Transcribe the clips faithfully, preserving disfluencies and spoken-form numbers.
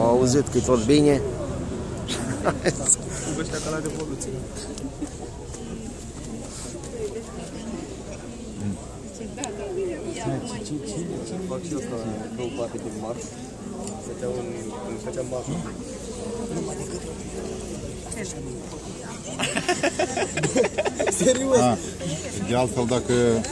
Au auzit că e tot bine. Ăștia ca la Revoluție. Fac și eu ca două parte din marș. Făceam un... făceam marșul. Serios? De altfel, dacă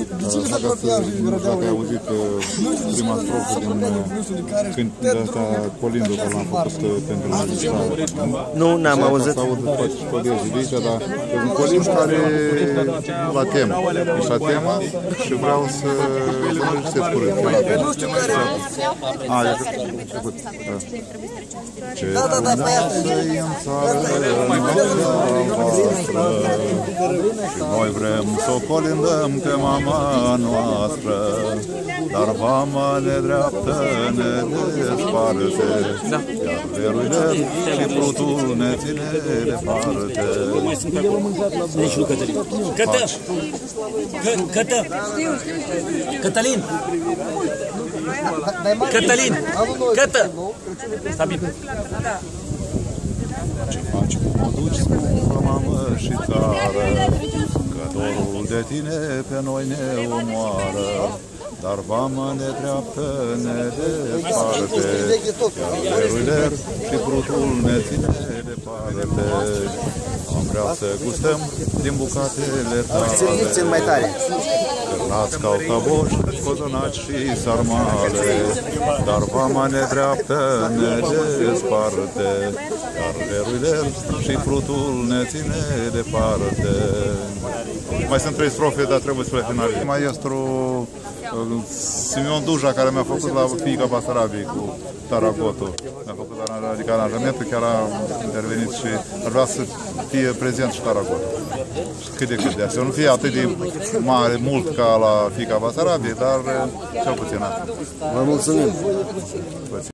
ai auzit prima strofă din când ăsta Colindu, că l-am făcut pentru magistrare. Nu, n-am auzit. Să aud toți colegii de aici, dar e un Colindu care la temă. Ești la temă și vreau să vă înregistrez curând. Nu știu care. A, e trecut. Ce trăi în țară voastră, noi vrem să o colindăm pe mama noastră, dar mama nedreaptă ne desparte, iar verurile și plutul ne ține departe. Nici nu Cătălin. Cătă! Cătă! Cătălin! Cătălin! Cătă! Stabil. Ce faci, cum o duci, scumpă mamă și țară, că dorul de tine pe noi ne omoară, dar vama nedreaptă ne departe, iar verurile și brutul ne ține departe. Am vrea să gustăm din bucatele tale, Țineți-l mai tare. cârnați ca caboși, cozonaci și sarmale, dar vama nedreaptă ne desparte, iar verurile și frutul ne ține departe. Mai sunt trei strofe, dar trebuie să le finalizez. Maestru Simeon Duja, care mi-a făcut la Fiica Basarabiei cu Taragotul. Mi-a făcut adică aranjamentul, chiar a intervenit și ar vrea să fie prezent și Taragotul. Cât de cât de așa. Să nu fie atât de mare, mult ca la Fiica Basarabiei, dar cel puțin. Vă mulțumim!